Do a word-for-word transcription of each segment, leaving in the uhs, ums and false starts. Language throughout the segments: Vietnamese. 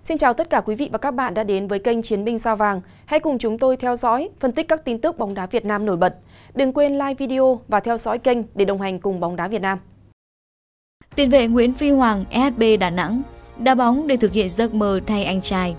Xin chào tất cả quý vị và các bạn đã đến với kênh Chiến binh Sao Vàng. Hãy cùng chúng tôi theo dõi, phân tích các tin tức bóng đá Việt Nam nổi bật. Đừng quên like video và theo dõi kênh để đồng hành cùng bóng đá Việt Nam. Tiền vệ Nguyễn Phi Hoàng, ét hát bê Đà Nẵng, đá bóng để thực hiện giấc mơ thay anh trai.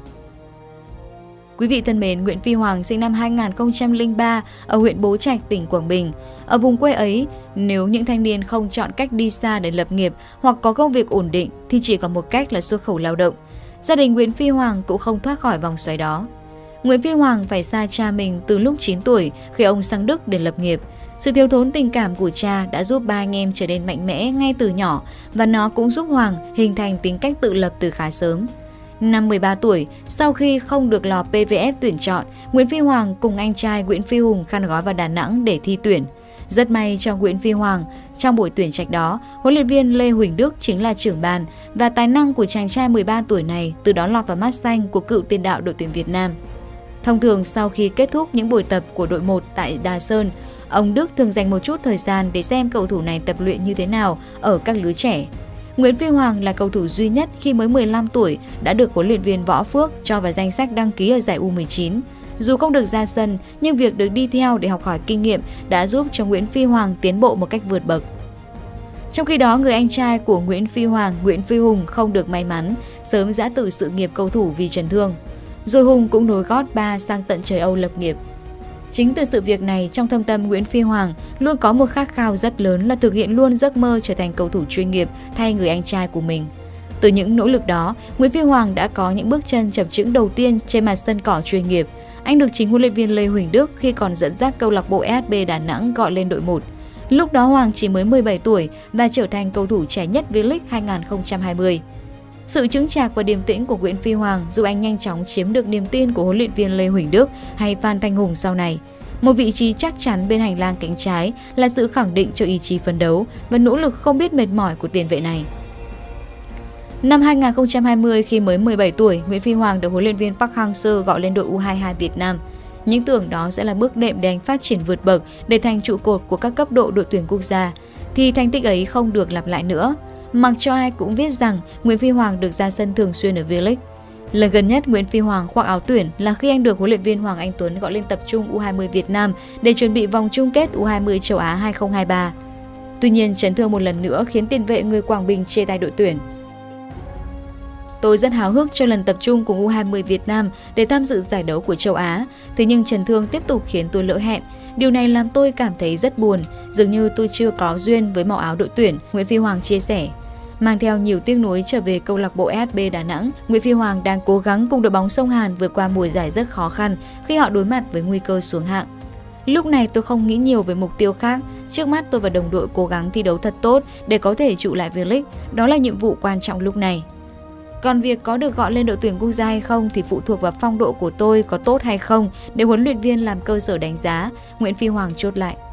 Quý vị thân mến, Nguyễn Phi Hoàng sinh năm hai nghìn không trăm lẻ ba ở huyện Bố Trạch, tỉnh Quảng Bình. Ở vùng quê ấy, nếu những thanh niên không chọn cách đi xa để lập nghiệp hoặc có công việc ổn định thì chỉ có một cách là xuất khẩu lao động. Gia đình Nguyễn Phi Hoàng cũng không thoát khỏi vòng xoáy đó. Nguyễn Phi Hoàng phải xa cha mình từ lúc chín tuổi khi ông sang Đức để lập nghiệp. Sự thiếu thốn tình cảm của cha đã giúp ba anh em trở nên mạnh mẽ ngay từ nhỏ và nó cũng giúp Hoàng hình thành tính cách tự lập từ khá sớm. Năm mười ba tuổi, sau khi không được lò pê vê ép tuyển chọn, Nguyễn Phi Hoàng cùng anh trai Nguyễn Phi Hùng khăn gói vào Đà Nẵng để thi tuyển. Rất may cho Nguyễn Phi Hoàng, trong buổi tuyển trạch đó, huấn luyện viên Lê Huỳnh Đức chính là trưởng ban và tài năng của chàng trai mười ba tuổi này từ đó lọt vào mắt xanh của cựu tiền đạo đội tuyển Việt Nam. Thông thường sau khi kết thúc những buổi tập của đội một tại Đà Sơn, ông Đức thường dành một chút thời gian để xem cầu thủ này tập luyện như thế nào ở các lứa trẻ. Nguyễn Phi Hoàng là cầu thủ duy nhất khi mới mười lăm tuổi đã được huấn luyện viên Võ Phước cho vào danh sách đăng ký ở giải U mười chín. Dù không được ra sân, nhưng việc được đi theo để học hỏi kinh nghiệm đã giúp cho Nguyễn Phi Hoàng tiến bộ một cách vượt bậc. Trong khi đó, người anh trai của Nguyễn Phi Hoàng, Nguyễn Phi Hùng không được may mắn, sớm giã từ sự nghiệp cầu thủ vì chấn thương. Rồi Hùng cũng nối gót ba sang tận trời Âu lập nghiệp. Chính từ sự việc này, trong thâm tâm Nguyễn Phi Hoàng luôn có một khát khao rất lớn là thực hiện luôn giấc mơ trở thành cầu thủ chuyên nghiệp thay người anh trai của mình. Từ những nỗ lực đó, Nguyễn Phi Hoàng đã có những bước chân chập chững đầu tiên trên mặt sân cỏ chuyên nghiệp. Anh được chính huấn luyện viên Lê Huỳnh Đức khi còn dẫn dắt câu lạc bộ ét hát bê Đà Nẵng gọi lên đội một. Lúc đó Hoàng chỉ mới mười bảy tuổi và trở thành cầu thủ trẻ nhất V-League hai nghìn không trăm hai mươi. Sự chững chạc và điềm tĩnh của Nguyễn Phi Hoàng giúp anh nhanh chóng chiếm được niềm tin của huấn luyện viên Lê Huỳnh Đức hay Phan Thanh Hùng sau này. Một vị trí chắc chắn bên hành lang cánh trái là sự khẳng định cho ý chí phấn đấu và nỗ lực không biết mệt mỏi của tiền vệ này. Năm hai nghìn không trăm hai mươi, khi mới mười bảy tuổi, Nguyễn Phi Hoàng được huấn luyện viên Park Hang-seo gọi lên đội U hai mươi hai Việt Nam. Những tưởng đó sẽ là bước đệm để anh phát triển vượt bậc để thành trụ cột của các cấp độ đội tuyển quốc gia, thì thành tích ấy không được lặp lại nữa. Mặc cho ai cũng biết rằng Nguyễn Phi Hoàng được ra sân thường xuyên ở V-League. Lần gần nhất Nguyễn Phi Hoàng khoác áo tuyển là khi anh được huấn luyện viên Hoàng Anh Tuấn gọi lên tập trung U hai mươi Việt Nam để chuẩn bị vòng chung kết U hai mươi châu Á hai không hai ba. Tuy nhiên, chấn thương một lần nữa khiến tiền vệ người Quảng Bình chê tay đội tuyển. Tôi rất háo hức cho lần tập trung cùng U hai mươi Việt Nam để tham dự giải đấu của châu Á, thế nhưng chấn thương tiếp tục khiến tôi lỡ hẹn. Điều này làm tôi cảm thấy rất buồn, dường như tôi chưa có duyên với màu áo đội tuyển, Nguyễn Phi Hoàng chia sẻ. Mang theo nhiều tiếc nuối trở về câu lạc bộ ét hát bê Đà Nẵng, Nguyễn Phi Hoàng đang cố gắng cùng đội bóng sông Hàn vượt qua mùa giải rất khó khăn khi họ đối mặt với nguy cơ xuống hạng. Lúc này tôi không nghĩ nhiều về mục tiêu khác, trước mắt tôi và đồng đội cố gắng thi đấu thật tốt để có thể trụ lại V-League, đó là nhiệm vụ quan trọng lúc này. Còn việc có được gọi lên đội tuyển quốc gia hay không thì phụ thuộc vào phong độ của tôi có tốt hay không để huấn luyện viên làm cơ sở đánh giá, Nguyễn Phi Hoàng chốt lại.